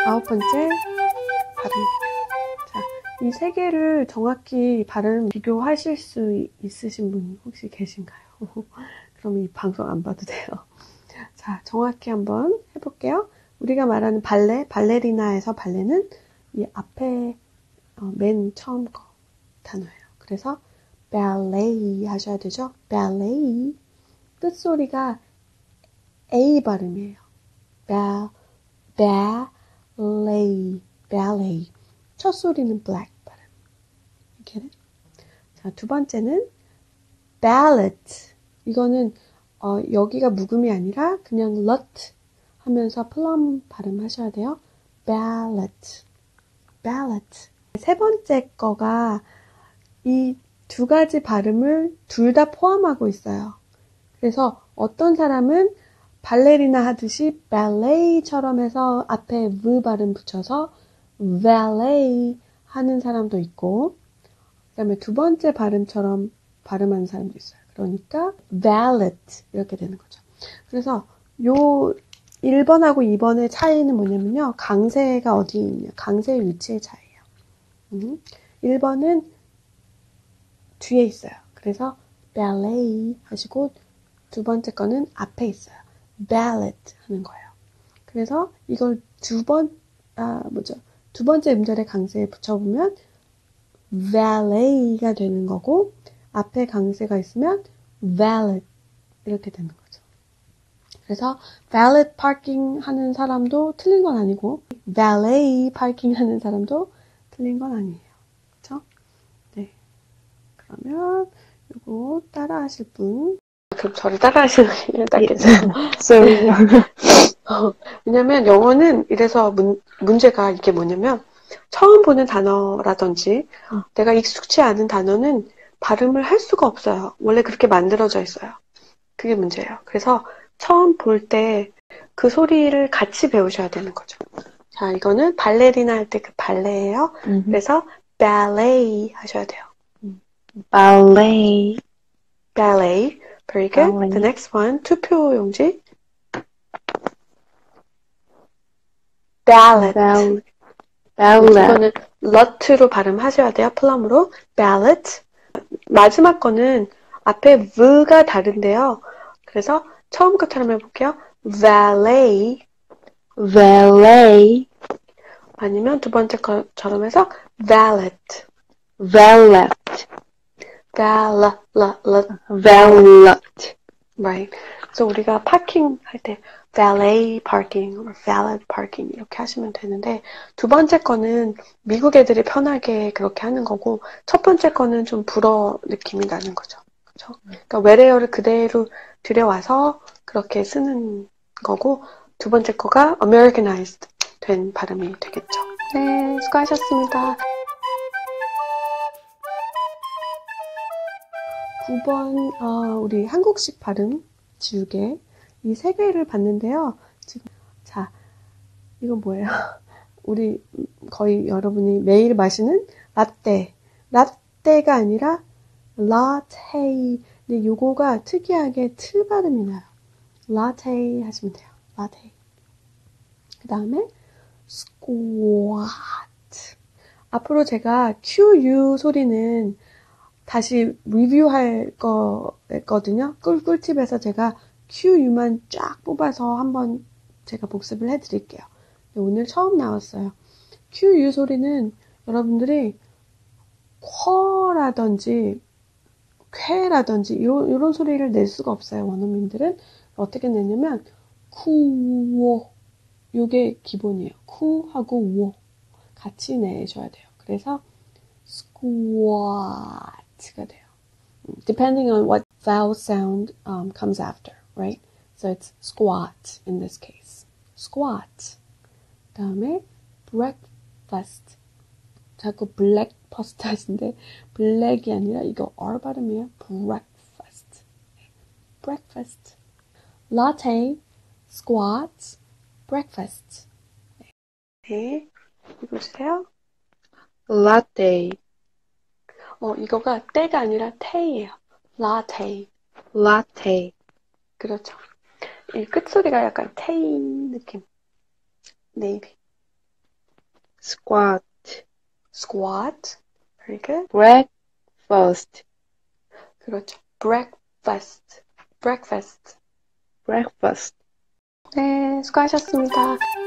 9번째 발음 비교. 자, 이 세 개를 정확히 발음 비교하실 수 있으신 분 혹시 계신가요? 그럼 이 방송 안 봐도 돼요. 자, 정확히 한번 해볼게요. 우리가 말하는 발레리나에서 발레는 이 앞에 맨 처음 거 단어예요. 그래서 ballet 하셔야 되죠. ballet. 끝소리가 A 발음이에요. ballet. 첫 소리는 black 발음. 이렇게. 자, 두 번째는 ballad. 이거는 여기가 묵음이 아니라 그냥 lut 하면서 플럼 발음하셔야 돼요. ballad. 세 번째 거가 이 두 가지 발음을 둘 다 포함하고 있어요. 그래서 어떤 사람은 발레리나 하듯이 ballet처럼 해서 앞에 v 발음 붙여서 valet 하는 사람도 있고, 그 다음에 두 번째 발음처럼 발음하는 사람도 있어요. 그러니까 valet 이렇게 되는 거죠. 그래서 요 1번하고 2번의 차이는 뭐냐면요. 강세가 어디에 있냐. 강세의 위치의 차이예요. 1번은 뒤에 있어요. 그래서 ballet 하시고 두 번째 거는 앞에 있어요. ballad 하는 거예요. 그래서 이걸 두 번째 음절의 강세에 붙여보면 valet가 되는 거고, 앞에 강세가 있으면 valet 이렇게 되는 거죠. 그래서 valet parking 하는 사람도 틀린 건 아니고 valet parking 하는 사람도 틀린 건 아니에요. 그렇죠? 네. 그러면 이거 따라 하실 분. 그럼 저를 따라 하시는 게 낫겠네요. Sorry. 왜냐면 영어는 이래서 문제가 이게 뭐냐면 처음 보는 단어라든지 내가 익숙치 않은 단어는 발음을 할 수가 없어요. 원래 그렇게 만들어져 있어요. 그게 문제예요. 그래서 처음 볼 때 그 소리를 같이 배우셔야 되는 거죠. 자, 이거는 발레리나 할 때 그 발레예요. 그래서 ballet 하셔야 돼요. Ballet. ballet. Very good. Ballet. The next one. 투표 용지. ballad. 이거는 lut로 발음하셔야 돼요. 플럼으로. ballad. 마지막 거는 앞에 v가 다른데요. 그래서 처음 것처럼 해볼게요. valet. 아니면 두 번째 것처럼 해서 valet. Right. 그래서 우리가 파킹 할 때 valet parking, or valet parking 이렇게 하시면 되는데, 두 번째 거는 미국 애들이 편하게 그렇게 하는 거고, 첫 번째 거는 좀 불어 느낌이 나는 거죠. 그렇죠? 그러니까 외래어를 그대로 들여와서 그렇게 쓰는 거고, 두 번째 거가 Americanized 된 발음이 되겠죠. 네, 수고하셨습니다. 9번 우리 한국식 발음 지우개 이 세 개를 봤는데요. 지금 자, 이건 뭐예요? 우리 거의 여러분이 매일 마시는 라떼가 아니라 라테. 근데 요거가 특이하게 트 발음이 나요. 라테 하시면 돼요. 라테. 그 다음에 squat. 앞으로 제가 QU 소리는 다시 리뷰할 거거든요. 꿀팁에서 제가 QU만 쫙 뽑아서 한번 제가 복습을 해드릴게요. 오늘 처음 나왔어요. QU 소리는 여러분들이 쿼라든지 쾌라든지 이런 소리를 낼 수가 없어요. 원어민들은 어떻게 내냐면 쿠워 요게 기본이에요. 쿠하고 워 같이 내셔야 돼요. 그래서 squat가 돼요. Depending on what vowel sound comes after, right? So it's squat in this case. Squat. 다음에 breakfast. 자꾸 breakfast 하신데 black이 아니라 이거 R 발음이에요. breakfast. breakfast. latte, squat, breakfast. 네, 읽어주세요. Latte. 이거가 때가 아니라 테이예요. latte. 그렇죠. 이 끝소리가 약간 테이 느낌. 네이비. squat, squat. Very good. breakfast, 그렇죠. breakfast. breakfast. breakfast. 네, 수고하셨습니다.